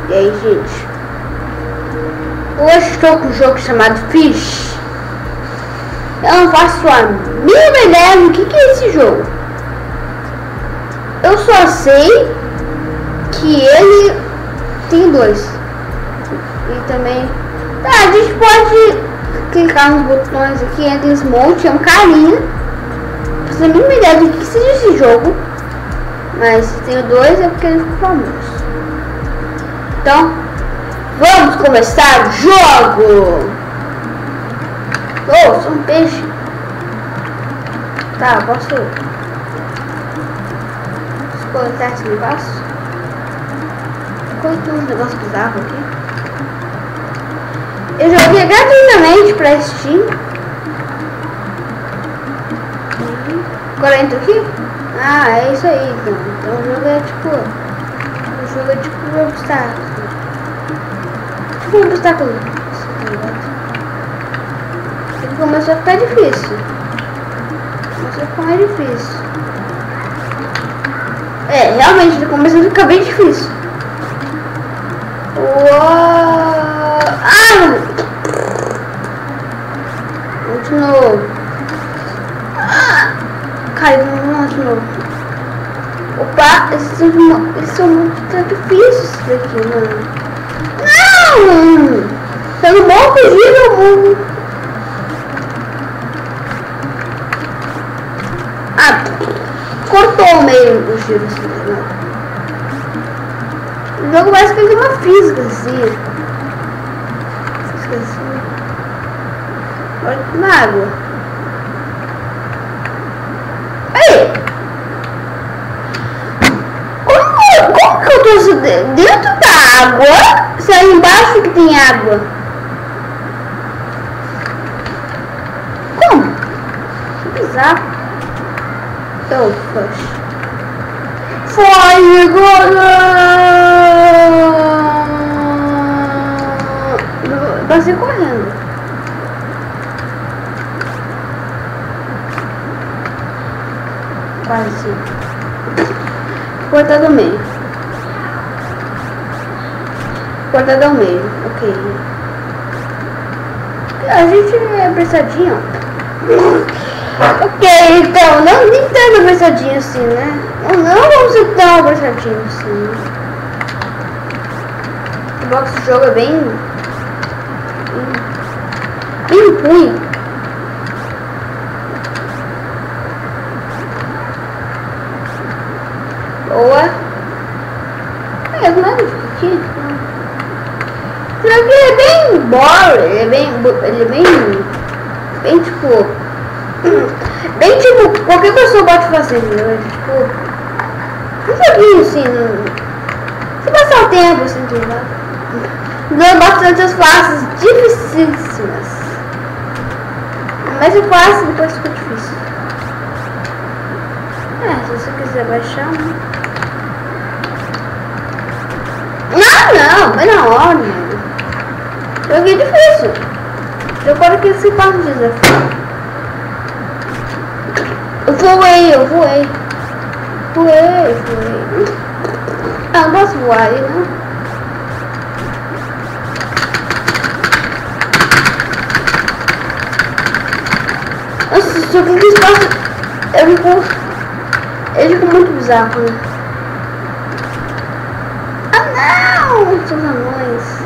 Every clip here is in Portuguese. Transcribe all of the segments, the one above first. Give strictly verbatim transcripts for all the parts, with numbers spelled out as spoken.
E aí, gente? Hoje estou com um jogo chamado Fish. Eu não faço a mínima ideia do que, que é esse jogo. Eu só sei que ele tem dois. E também... Tá, a gente pode clicar nos botões aqui, entra esse monte, é um carinha. Não faço a mínima ideia do que seja esse jogo. Mas se tem dois é porque ele ficou famoso. Então, vamos começar o jogo! Oh, sou um peixe. Tá, posso coletar esse negócio? Coletar uns negócios bizarros aqui. Eu joguei gratuitamente pra Steam. Agora entra aqui? Ah, é isso aí então. Então o jogo é tipo... O jogo é tipo um obstáculo. Tipo um obstáculo. Ele começou a ficar difícil. Começou a ficar mais difícil. É, realmente ele começou a ficar bem difícil. Uou! Ah! Vamos de novo. Ah! Caiu, vamos de novo. Opa, esses são, esses são muito difíceis esses daqui, mano. Não! Pelo bom possível, mano. Ah, cortou meio o giro assim, né? O jogo parece que ele tem uma física assim. Física assim. Olha na água. Aí! Como, como que eu tô dentro da água? Se é embaixo que tem água? Como? Que bizarro. Oh, push. Foi agora! Passei correndo. Quase. Cortada ao meio. Cortada ao meio. Ok. A gente é apressadinho. Ok, então, não nem tanto apressadinho assim, né? Não, não vamos ser tão apressadinho assim. O box do jogo é bem... Bem ruim. Boa. É, não é aqui. Isso aqui é bem boring, ele é bem... Ele é bem... Bem tipo... Bem tipo, qualquer pessoa pode fazer, né? Tipo, um joguinho assim, não... Se passar o tempo, assim, entendeu? Não bastante as fases dificílimas. Mas eu faço, depois fica difícil. É, se você quiser baixar, né? Não, não, foi na hora, mano. Joguei difícil. Eu quero que esse passo de desafio. Eu voei, eu voei. Voei, voei. Ah, não posso voar aí, né? Nossa, se eu clicar espaço, eu fico... Ele fica muito bizarro, né? Ah, não! Seus anões.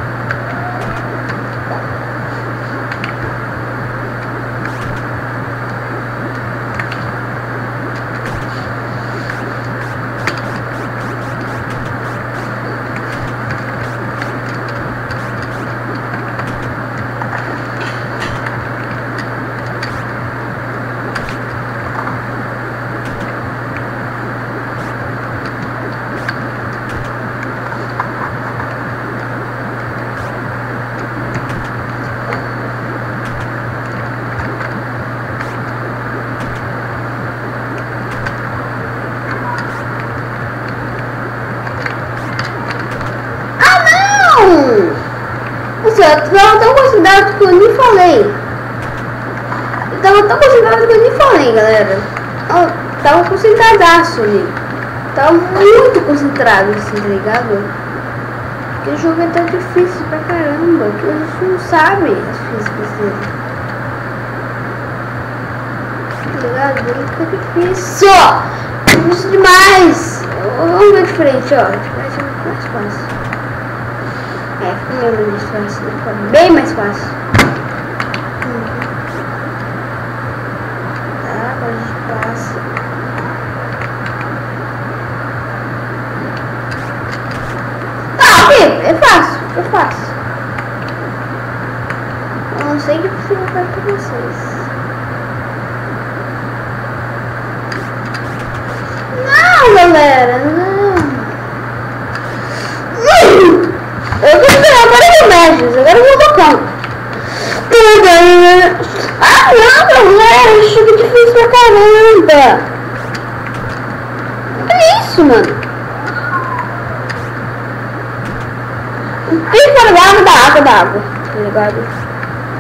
Eu tava tão concentrado que eu nem falei. Eu tava tão concentrado que eu nem falei, galera. Eu tava concentradaço ali. Tava muito concentrado, assim, tá ligado? Que o jogo é tão difícil pra caramba, que você não sabe as físicas dele. Tá ligado? Ele fica difícil. Difícil demais. Vamos ver diferente, ó. Vai ser muito mais fácil. É, fica meio mais fácil. Fica bem mais fácil. Uhum. Tá, agora a gente passa. Tá, ok. É fácil. É fácil. Eu não sei o que precisa fazer pra vocês. Não, galera, não. Eu tô esperando para remédios, agora eu vou tocar. Ah, não, galera, isso é difícil pra caramba. Que isso, mano? Tem que parar da água, da água, tá ligado?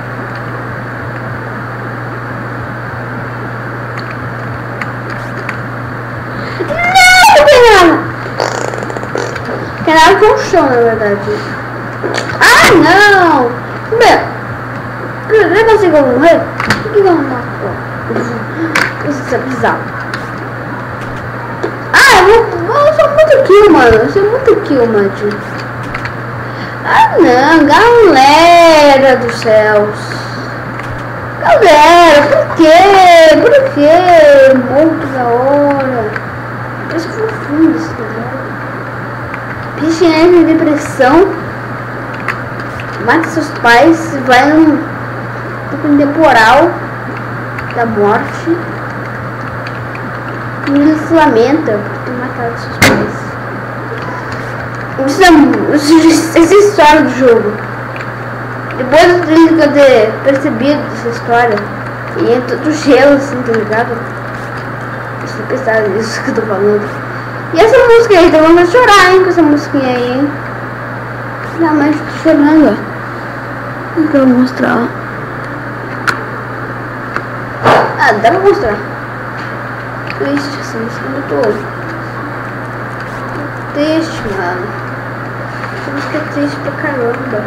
Tem nada com o chão, na verdade. Ah, não! Meu, eu consigo morrer? Por que eu não matou? Isso é bizarro. Ah, eu, vou, eu sou muito kill, mano. Eu sou muito kill, mano. Ah, não, galera dos céus. Galera, por quê? Por quê? Muito da hora. Parece fofinho isso, galera. Piscina de depressão, mata seus pais, vai num temporal da morte e ele se lamenta por ter matado seus pais. Isso é, essa é a história do jogo. Depois de ter percebido essa história e é todo gelo assim, tá ligado? Deixa eu pensar nisso que eu tô falando. E essa música aí, então vamos chorar, hein, com essa musiquinha aí, hein. Realmente tô chorando, ó. Não quero mostrar. Ah, dá pra mostrar. Triste, essa música é muito boa. Triste, mano. Essa música é triste pra caramba.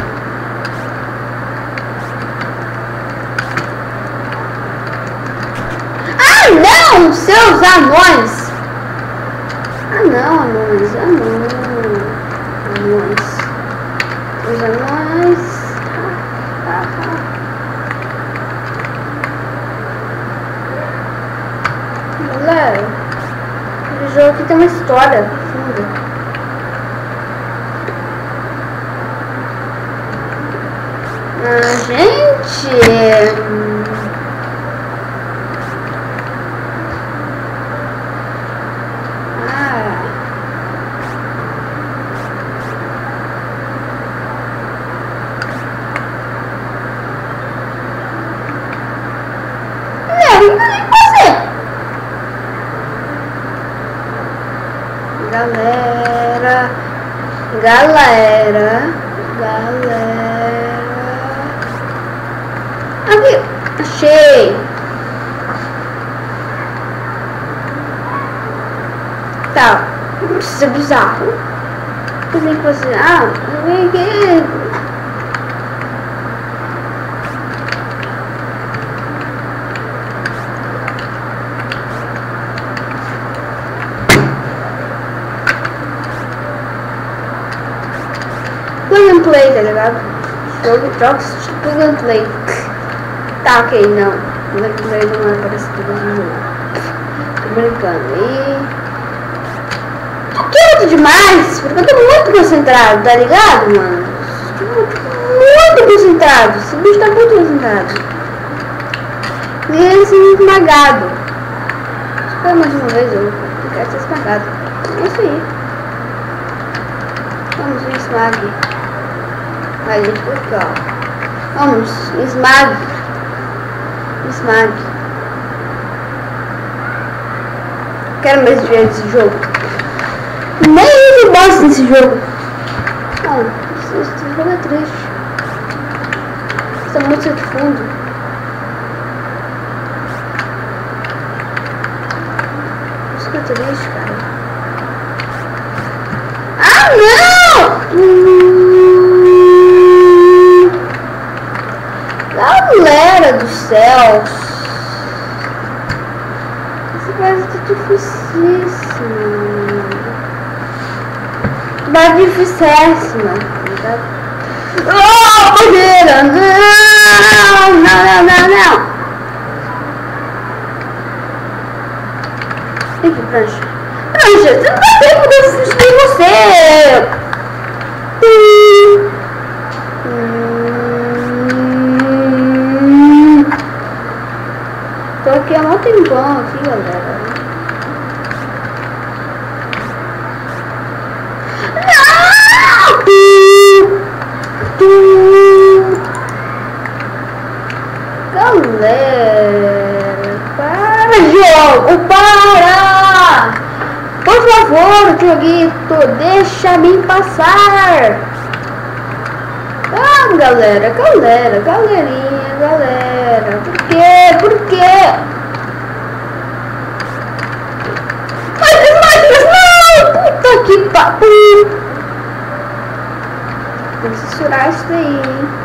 Ah, não! Seus anões! Ah não, anões, anões, anões, os anões, ah, ah, ah. Galera, esse jogo aqui tem uma história profunda. Ah, gente... Galera, galera, galera. Aqui, achei. Tá, isso é bizarro. Eu tenho que fazer. Ah, eu venho aqui. Plug and play, tá ligado? Jogo, jogos tipo plug and play. Tá, ok, não. Plug and play não é parecido com o jogo. Tô brincando. E... Quieto demais, porque eu tô muito concentrado, tá ligado, mano? Tô muito concentrado. Esse bicho tá muito concentrado. E ele se esmagado. Espera mais uma vez, eu quero ser esmagado. É isso aí. Vamos, me esmague. Aí, gente, aqui, ó. Vamos, esmague. Esmague. Quero mais ver esse jogo. Nem eu gosto desse jogo. Não, esse, esse jogo é triste. Essa música de fundo. Música triste, cara. Ah, não! Hum. céu. Essa base tá dificílima. Base dificílima. Oh, bandeira! Não, não, não, não, não. Tem que prancha. Prancha, você não dá tempo de assistir você. Hum. Tô aqui há um tempão aqui, galera. Galera, para, jogo, para! Por favor, joguito, deixa-me passar! Ah, galera, galera, galerinha, galera, por quê? Por quê? Mas, mas, não! Puta que pariu! Tem que censurar isso daí, hein?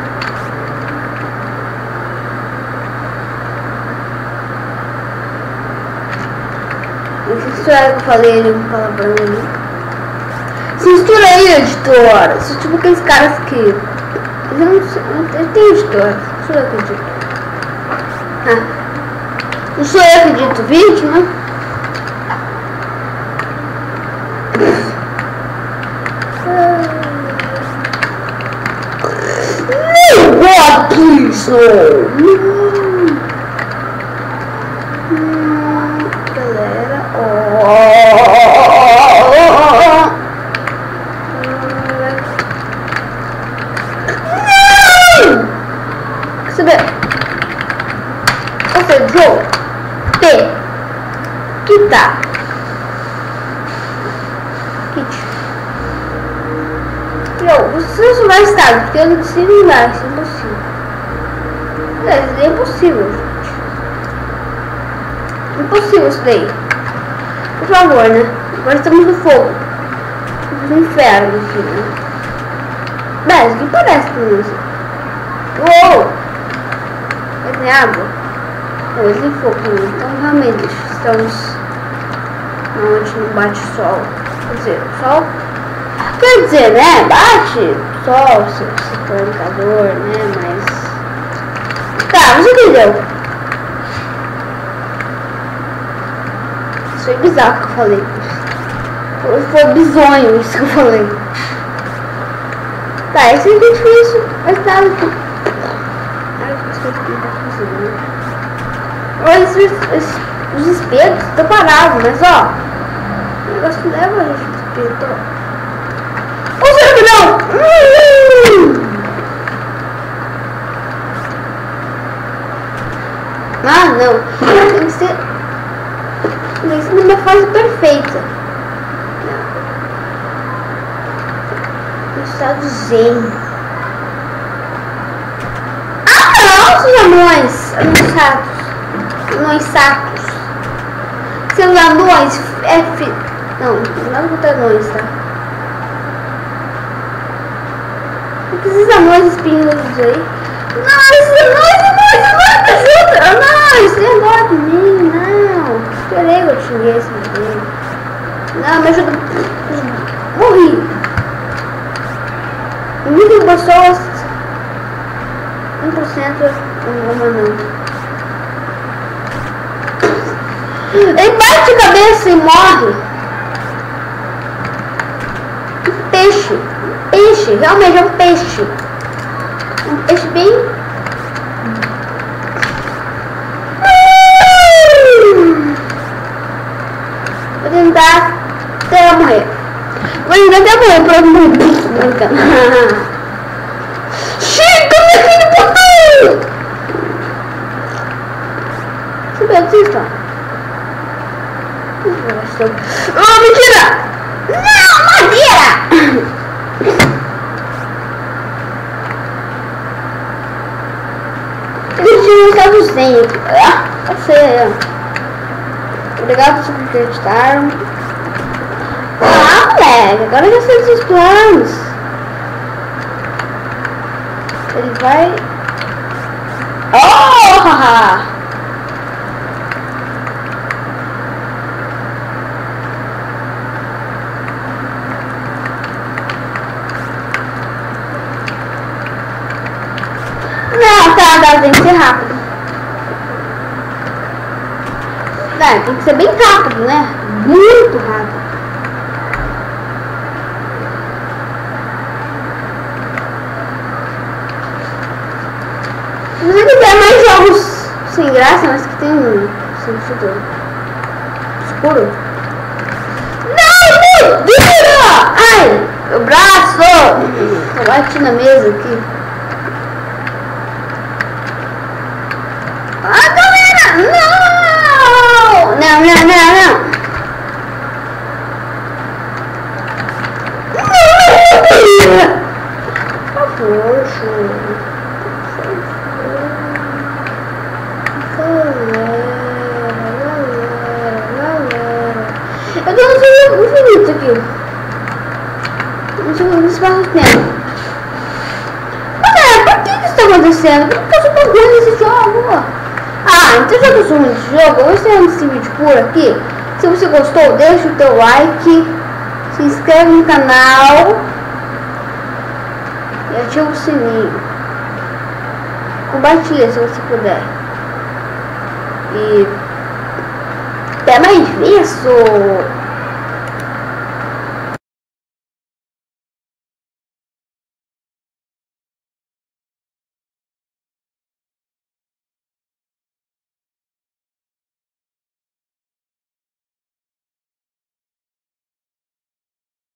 Censura aí que eu falei um palavrão ali. Censura aí, editor. Esse tipo aqueles caras que. Eu não sei. Eu tenho editor. Sou eu que edito. Ah. Não sou eu que edito vídeo, né? No, God, please, no. Jogo P Quita Kit. Eu, você não vai estar, porque eu não consigo ligar, isso é impossível. É, isso é impossível, gente. Impossível isso daí. Por favor, né? Agora estamos no fogo. No inferno aqui, né? Mas, o que parece com isso? Uou! Vai ter água? Hoje em fogo, então realmente estamos onde não bate sol. Quer dizer, sol. Quer dizer, né? Bate sol, se você for indicador, né? Mas. Tá, você entendeu? Isso foi bizarro que eu falei. Foi, foi bizonho isso que eu falei. Tá, esse é difícil. Mas tá. Ai, isso aqui tá funcionando. Os, os, os espelhos estão parados, mas ó, o negócio leva a gente pro espelho. Ô, será que não? Hum! Ah, não. Tem que ser. Tem que ser numa fase perfeita. No estado zen. Ah, não, os anões. Anões ratos. Anões sacos. Seus anões F. Não, não contra anões, tá? Esses anões espinhosos aí. Não, esses anões, anões, anões, me ajuda! Anões, você é dó de mim, não. Esperei que eu xinguei esse menino. Não, me ajuda. Morri. Mil pessoas. um por cento uma não. Ele bate a cabeça e morre. Um peixe. Um peixe. Realmente é um peixe. Um peixe bem... Vou tentar até eu morrer. Vou tentar até eu morrer. Pronto, morrer. Chega, meu filho, botão! Você assista. Oh, mentira! Não, madeira! Ele tinha um estado zen. Ah, eu sei. Obrigado por acreditar. Ah, moleque, agora eu já sei dos planos. Ele vai... Oh! Haha! Não, tá, tá, tem que ser rápido. É, tem que ser bem rápido, né? Muito rápido. Se você quiser mais jogos sem graça, mas que tem um sentido escuro. Não, mentira! Ai, meu braço! Eu bati na mesa aqui. Ah, galera! Não! Não, não, não, não! Por favor, eu tenho um jogo infinito aqui. Um jogo de espaço de tempo. Galera, por que isso está acontecendo? Por que eu sou tão ruim nesse jogo? Ah, então já que eu sou ruim nesse jogo, eu vou encerrando esse vídeo por aqui. Se você gostou, deixa o teu like, se inscreve no canal e ativa o sininho. Compartilha se você puder. E até mais isso!